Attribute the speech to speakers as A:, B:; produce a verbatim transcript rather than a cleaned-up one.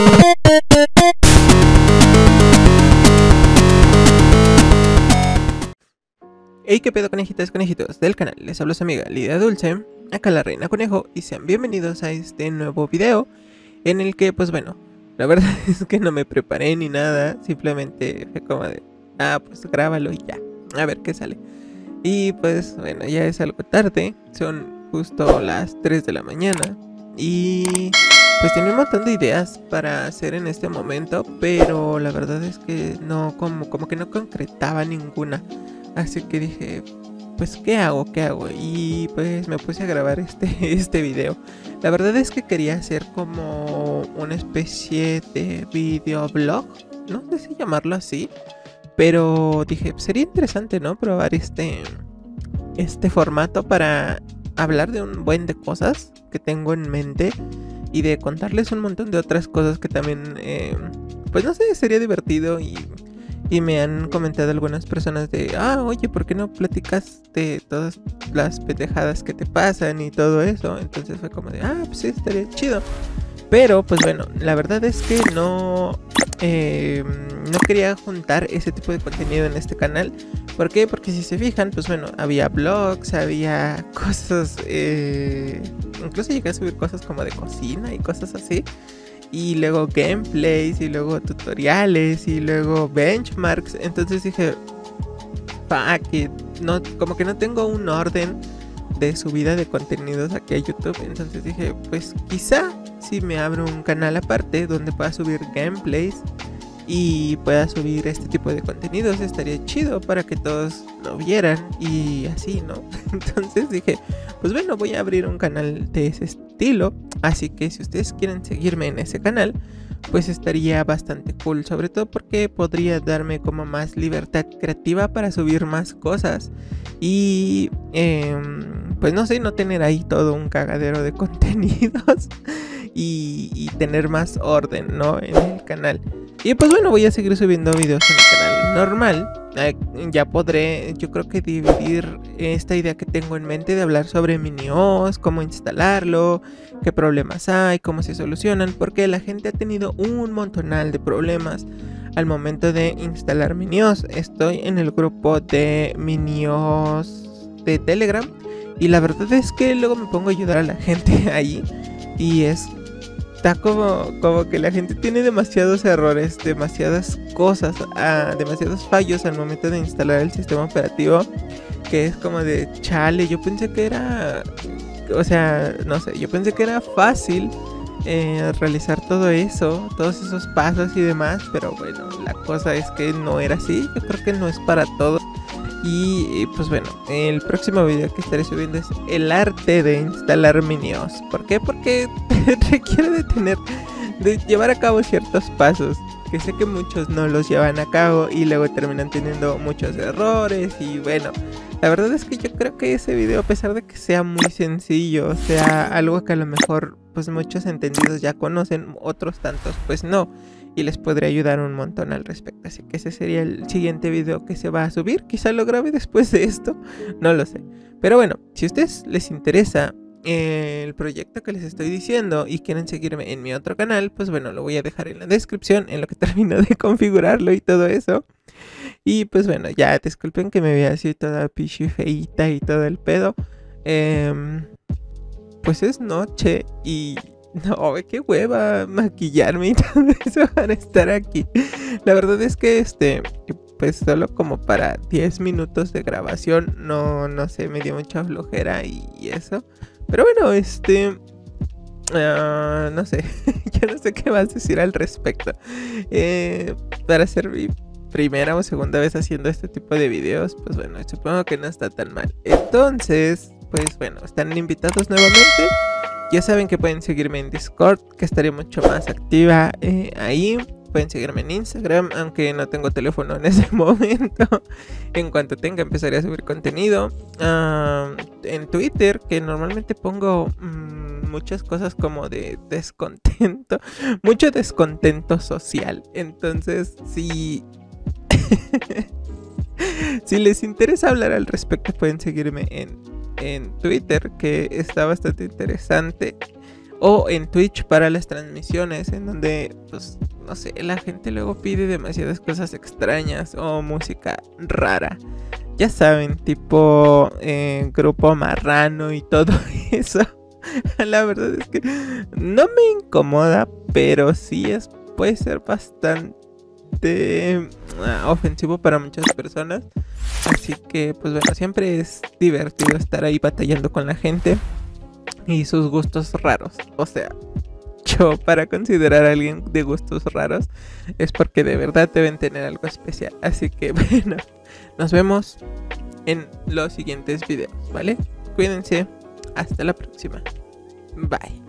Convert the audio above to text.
A: Hey, qué pedo, conejitas, conejitos del canal, les hablo su amiga Lidia Dulce, acá la Reina Conejo, y sean bienvenidos a este nuevo video en el que, pues bueno, la verdad es que no me preparé ni nada, simplemente fue como de, ah, pues grábalo y ya, a ver qué sale. Y pues bueno, ya es algo tarde, son justo las tres de la mañana y pues tenía un montón de ideas para hacer en este momento, pero la verdad es que no, como, como que no concretaba ninguna. Así que dije, pues ¿qué hago? ¿Qué hago? Y pues me puse a grabar este, este video. La verdad es que quería hacer como una especie de videoblog, no sé si llamarlo así, pero dije, sería interesante, ¿no? Probar este, este formato para hablar de un buen de cosas que tengo en mente y de contarles un montón de otras cosas que también, eh, pues no sé, sería divertido. Y Y me han comentado algunas personas de, ah, oye, ¿por qué no platicas de todas las pendejadas que te pasan y todo eso? Entonces fue como de, ah, pues sí, estaría chido. Pero, pues bueno, la verdad es que no, eh, no quería juntar ese tipo de contenido en este canal. ¿Por qué? Porque si se fijan, pues bueno, había blogs, había cosas, eh, incluso llegué a subir cosas como de cocina y cosas así. Y luego gameplays, y luego tutoriales, y luego benchmarks. Entonces dije, fuck it, no, como que no tengo un orden de subida de contenidos aquí a YouTube. Entonces dije, pues quizá si me abro un canal aparte donde pueda subir gameplays y pueda subir este tipo de contenidos, estaría chido para que todos lo vieran y así, ¿no? Entonces dije, pues bueno, voy a abrir un canal de ese estilo. Así que si ustedes quieren seguirme en ese canal, pues estaría bastante cool. Sobre todo porque podría darme como más libertad creativa para subir más cosas. Y eh, pues no sé, no tener ahí todo un cagadero de contenidos. Y, y tener más orden, ¿no? En el canal. Y pues bueno, voy a seguir subiendo videos en el canal normal. Eh, ya podré, yo creo que dividir esta idea que tengo en mente de hablar sobre MiniOS, cómo instalarlo, qué problemas hay, cómo se solucionan, porque la gente ha tenido un montonal de problemas al momento de instalar MiniOS. Estoy en el grupo de MiniOS de Telegram y la verdad es que luego me pongo a ayudar a la gente ahí y es... Está como, como que la gente tiene demasiados errores, demasiadas cosas, uh, demasiados fallos al momento de instalar el sistema operativo. Que es como de chale, yo pensé que era, o sea, no sé, yo pensé que era fácil eh, realizar todo eso, todos esos pasos y demás. Pero bueno, la cosa es que no era así, yo creo que no es para todos. Y pues bueno, el próximo video que estaré subiendo es el arte de instalar MiniOS. ¿Por qué? Porque requiere de tener, de llevar a cabo ciertos pasos que sé que muchos no los llevan a cabo y luego terminan teniendo muchos errores. Y bueno, la verdad es que yo creo que ese video, a pesar de que sea muy sencillo, sea algo que a lo mejor pues muchos entendidos ya conocen, otros tantos pues no, y les podría ayudar un montón al respecto. Así que ese sería el siguiente video que se va a subir. Quizá lo grabe después de esto, no lo sé. Pero bueno, si a ustedes les interesa eh, el proyecto que les estoy diciendo y quieren seguirme en mi otro canal, pues bueno, lo voy a dejar en la descripción, en lo que termino de configurarlo y todo eso. Y pues bueno, ya disculpen que me vea así toda pichi feita y todo el pedo. Eh, pues es noche y... no, qué hueva maquillarme y todo eso para estar aquí. La verdad es que este, pues solo como para diez minutos de grabación, no, no sé, me dio mucha flojera y, y eso. Pero bueno, este, uh, no sé, yo no sé qué más decir al respecto. Eh, para ser mi primera o segunda vez haciendo este tipo de videos, pues bueno, supongo que no está tan mal. Entonces, pues bueno, están invitados nuevamente. Ya saben que pueden seguirme en Discord, que estaré mucho más activa eh, ahí. Pueden seguirme en Instagram, aunque no tengo teléfono en ese momento. En cuanto tenga, empezaré a subir contenido. Uh, en Twitter, que normalmente pongo mmm, muchas cosas como de descontento. Mucho descontento social. Entonces, si... si les interesa hablar al respecto, pueden seguirme en... en Twitter, que está bastante interesante. O en Twitch para las transmisiones, en donde, pues, no sé, la gente luego pide demasiadas cosas extrañas o música rara. Ya saben, tipo eh, grupo marrano y todo eso. La verdad es que no me incomoda, pero sí es, puede ser bastante uh, ofensivo para muchas personas. Así que, pues bueno, siempre es divertido estar ahí batallando con la gente y sus gustos raros. O sea, yo para considerar a alguien de gustos raros es porque de verdad deben tener algo especial. Así que bueno, nos vemos en los siguientes videos, ¿vale? Cuídense, hasta la próxima. Bye.